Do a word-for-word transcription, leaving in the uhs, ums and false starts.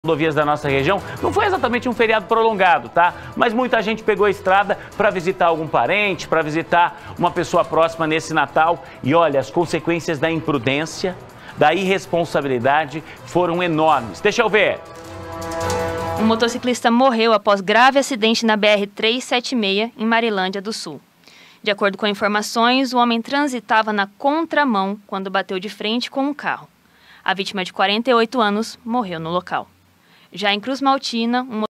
rodovias da nossa região, não foi exatamente um feriado prolongado, tá? Mas muita gente pegou a estrada para visitar algum parente, para visitar uma pessoa próxima nesse Natal. E olha, as consequências da imprudência, da irresponsabilidade foram enormes. Deixa eu ver. Um motociclista morreu após grave acidente na B R trezentos e setenta e seis, em Marilândia do Sul. De acordo com informações, o homem transitava na contramão quando bateu de frente com um carro. A vítima, de quarenta e oito anos, morreu no local. Já em Cruz Maltina, um